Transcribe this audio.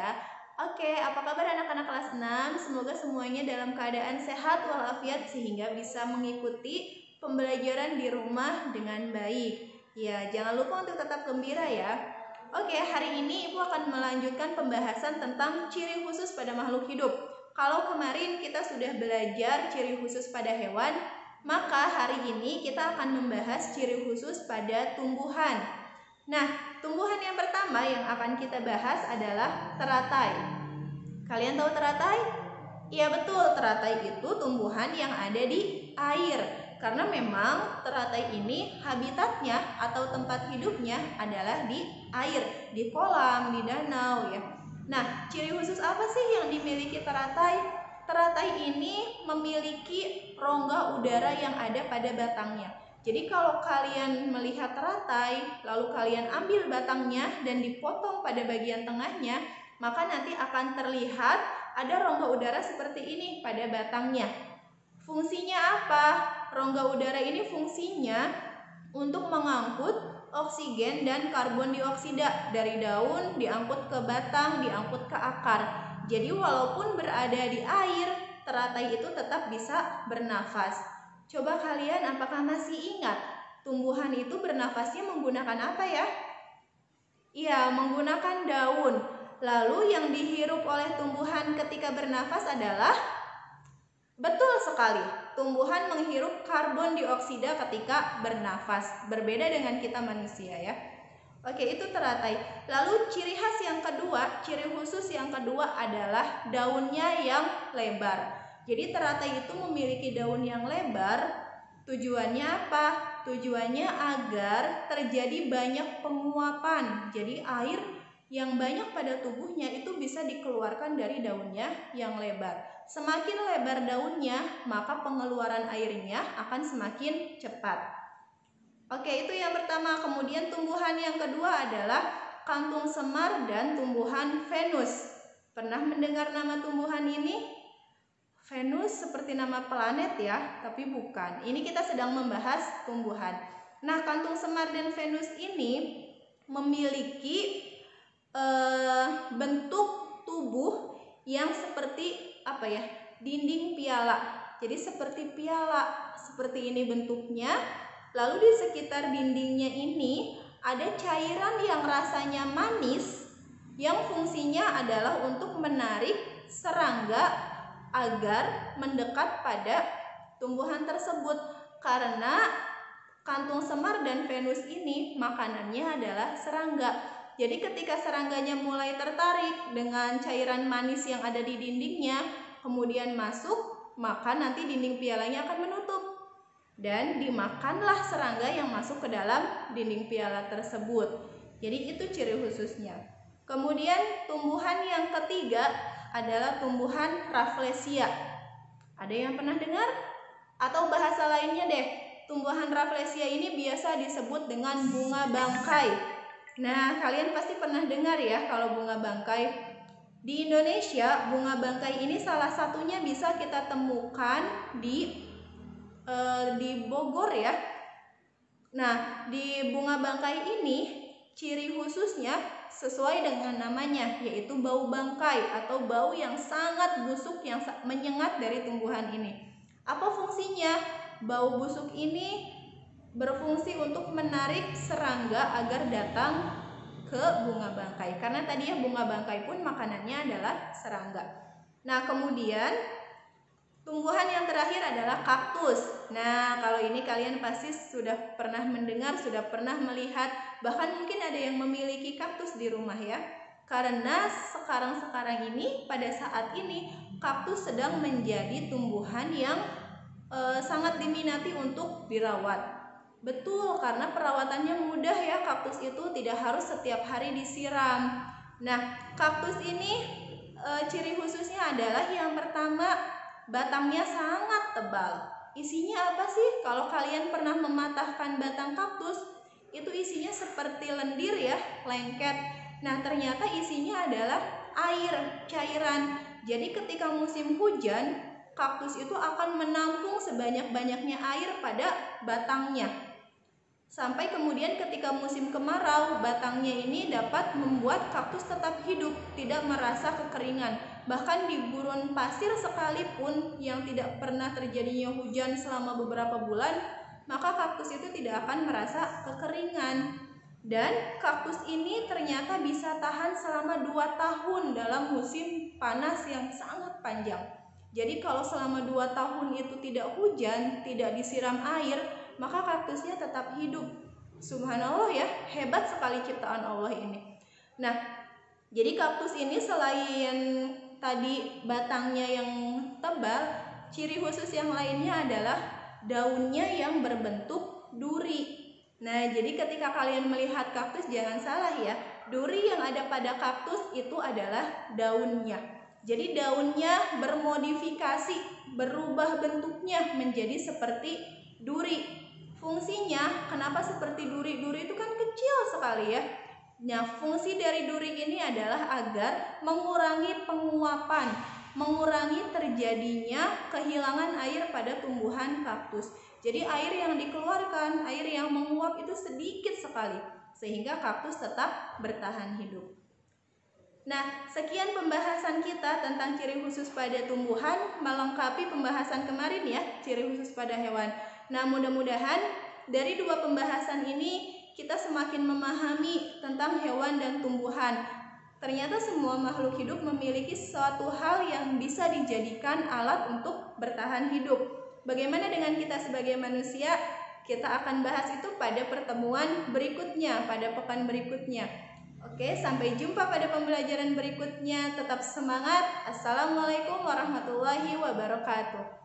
ya. Oke, apa kabar anak-anak kelas 6? Semoga semuanya dalam keadaan sehat walafiat sehingga bisa mengikuti pembelajaran di rumah dengan baik. Ya, jangan lupa untuk tetap gembira ya. Oke, hari ini Ibu akan melanjutkan pembahasan tentang ciri khusus pada makhluk hidup. Kalau kemarin kita sudah belajar ciri khusus pada hewan, maka hari ini kita akan membahas ciri khusus pada tumbuhan. Nah, tumbuhan yang pertama yang akan kita bahas adalah teratai. Kalian tahu teratai? Iya betul, teratai itu tumbuhan yang ada di air. Karena memang teratai ini habitatnya atau tempat hidupnya adalah di air, di kolam, di danau ya. Nah, ciri khusus apa sih yang dimiliki teratai? Teratai ini memiliki rongga udara yang ada pada batangnya. Jadi kalau kalian melihat teratai, lalu kalian ambil batangnya dan dipotong pada bagian tengahnya, maka nanti akan terlihat ada rongga udara seperti ini pada batangnya. Fungsinya apa? Rongga udara ini fungsinya untuk mengangkut oksigen dan karbon dioksida dari daun, diangkut ke batang, diangkut ke akar. Jadi walaupun berada di air, teratai itu tetap bisa bernafas. Coba kalian apakah masih ingat tumbuhan itu bernafasnya menggunakan apa ya? Iya, menggunakan daun. Lalu yang dihirup oleh tumbuhan ketika bernafas adalah? Betul sekali, tumbuhan menghirup karbon dioksida ketika bernafas. Berbeda dengan kita manusia ya. Oke, itu teratai. Lalu ciri khas yang kedua, ciri khusus yang kedua adalah daunnya yang lebar. Jadi teratai itu memiliki daun yang lebar. Tujuannya apa? Tujuannya agar terjadi banyak penguapan. Jadi air yang banyak pada tubuhnya itu bisa dikeluarkan dari daunnya yang lebar. Semakin lebar daunnya, maka pengeluaran airnya akan semakin cepat. Oke, itu yang pertama. Kemudian tumbuhan yang kedua adalah kantung semar dan tumbuhan Venus. Pernah mendengar nama tumbuhan ini? Venus seperti nama planet ya, tapi bukan. Ini kita sedang membahas tumbuhan. Nah, kantung semar dan Venus ini memiliki bentuk tubuh yang seperti apa ya? Dinding piala. Jadi seperti piala, seperti ini bentuknya. Lalu di sekitar dindingnya ini ada cairan yang rasanya manis yang fungsinya adalah untuk menarik serangga agar mendekat pada tumbuhan tersebut. Karena kantung semar dan Venus ini makanannya adalah serangga. Jadi ketika serangganya mulai tertarik dengan cairan manis yang ada di dindingnya, kemudian masuk, maka nanti dinding pialanya akan menutup. Dan dimakanlah serangga yang masuk ke dalam dinding piala tersebut. Jadi itu ciri khususnya. Kemudian tumbuhan yang ketiga adalah tumbuhan Rafflesia. Ada yang pernah dengar? Atau bahasa lainnya deh, tumbuhan Rafflesia ini biasa disebut dengan bunga bangkai. Nah, kalian pasti pernah dengar ya kalau bunga bangkai. Di Indonesia, bunga bangkai ini salah satunya bisa kita temukan di Bogor ya. Nah, di bunga bangkai ini ciri khususnya sesuai dengan namanya, yaitu bau bangkai atau bau yang sangat busuk yang menyengat dari tumbuhan ini. Apa fungsinya? Bau busuk ini berfungsi untuk menarik serangga agar datang ke bunga bangkai. Karena tadi ya bunga bangkai pun makanannya adalah serangga. Nah, kemudian tumbuhan yang terakhir adalah kaktus. Nah, kalau ini kalian pasti sudah pernah mendengar, sudah pernah melihat, bahkan mungkin ada yang memiliki kaktus di rumah ya. Karena sekarang ini, pada saat ini, kaktus sedang menjadi tumbuhan yang sangat diminati untuk dirawat. Betul, karena perawatannya mudah ya, kaktus itu tidak harus setiap hari disiram. Nah, kaktus ini ciri khususnya adalah yang pertama, batangnya sangat tebal. Isinya apa sih? Kalau kalian pernah mematahkan batang kaktus, itu isinya seperti lendir ya, lengket. Nah, ternyata isinya adalah air, cairan. Jadi ketika musim hujan, kaktus itu akan menampung sebanyak-banyaknya air pada batangnya. Sampai kemudian ketika musim kemarau, batangnya ini dapat membuat kaktus tetap hidup, tidak merasa kekeringan. Bahkan di gurun pasir sekalipun yang tidak pernah terjadinya hujan selama beberapa bulan, maka kaktus itu tidak akan merasa kekeringan. Dan kaktus ini ternyata bisa tahan selama 2 tahun dalam musim panas yang sangat panjang. Jadi kalau selama 2 tahun itu tidak hujan, tidak disiram air, maka kaktusnya tetap hidup. Subhanallah ya, hebat sekali ciptaan Allah ini. Nah, jadi kaktus ini selain tadi batangnya yang tebal, ciri khusus yang lainnya adalah daunnya yang berbentuk duri. Nah, jadi ketika kalian melihat kaktus jangan salah ya, duri yang ada pada kaktus itu adalah daunnya. Jadi daunnya bermodifikasi, berubah bentuknya menjadi seperti duri. Fungsinya kenapa seperti duri? Duri itu kan kecil sekali ya. Nah, fungsi dari duri ini adalah agar mengurangi penguapan, mengurangi terjadinya kehilangan air pada tumbuhan kaktus. Jadi air yang dikeluarkan, air yang menguap itu sedikit sekali, sehingga kaktus tetap bertahan hidup. Nah, sekian pembahasan kita tentang ciri khusus pada tumbuhan, melengkapi pembahasan kemarin ya, ciri khusus pada hewan. Nah, mudah-mudahan dari 2 pembahasan ini kita semakin memahami tentang hewan dan tumbuhan. Ternyata semua makhluk hidup memiliki suatu hal yang bisa dijadikan alat untuk bertahan hidup. Bagaimana dengan kita sebagai manusia? Kita akan bahas itu pada pertemuan berikutnya, pada pekan berikutnya. Oke, sampai jumpa pada pembelajaran berikutnya. Tetap semangat. Assalamualaikum warahmatullahi wabarakatuh.